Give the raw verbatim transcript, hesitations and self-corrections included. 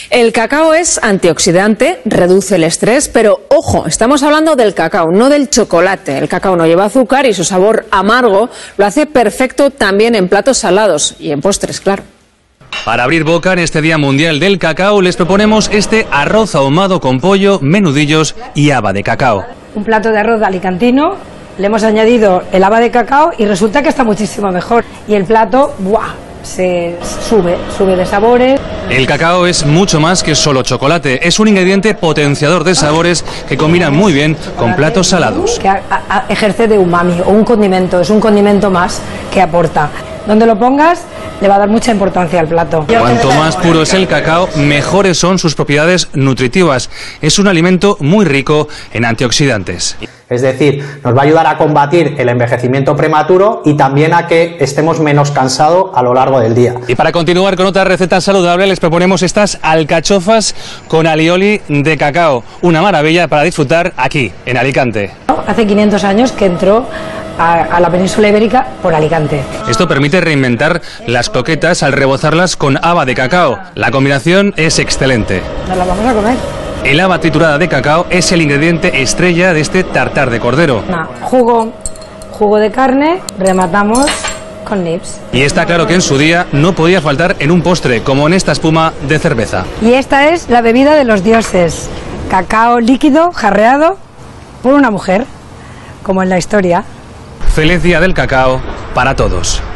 El cacao es antioxidante, reduce el estrés, pero ojo, estamos hablando del cacao, no del chocolate. El cacao no lleva azúcar y su sabor amargo lo hace perfecto también en platos salados y en postres, claro. Para abrir boca en este Día Mundial del Cacao les proponemos este arroz ahumado con pollo, menudillos y haba de cacao. Un plato de arroz alicantino, le hemos añadido el haba de cacao y resulta que está muchísimo mejor. Y el plato, ¡buah!, se sube, sube de sabores. El cacao es mucho más que solo chocolate, es un ingrediente potenciador de sabores que combina muy bien con platos salados. Que a, a, ejerce de umami o un condimento, es un condimento más que aporta. Donde lo pongas le va a dar mucha importancia al plato. Cuanto más puro es el cacao, mejores son sus propiedades nutritivas. Es un alimento muy rico en antioxidantes. Es decir, nos va a ayudar a combatir el envejecimiento prematuro y también a que estemos menos cansados a lo largo del día. Y para continuar con otra receta saludable les proponemos estas alcachofas con alioli de cacao. Una maravilla para disfrutar aquí, en Alicante. Hace quinientos años que entró a, a la península ibérica por Alicante. Esto permite reinventar las croquetas al rebozarlas con haba de cacao. La combinación es excelente. Nos la vamos a comer. El haba triturada de cacao es el ingrediente estrella de este tartar de cordero. Nah, jugo, jugo de carne, rematamos con nips. Y está claro que en su día no podía faltar en un postre, como en esta espuma de cerveza. Y esta es la bebida de los dioses. Cacao líquido, jarreado por una mujer, como en la historia. Feliz Día del Cacao para todos.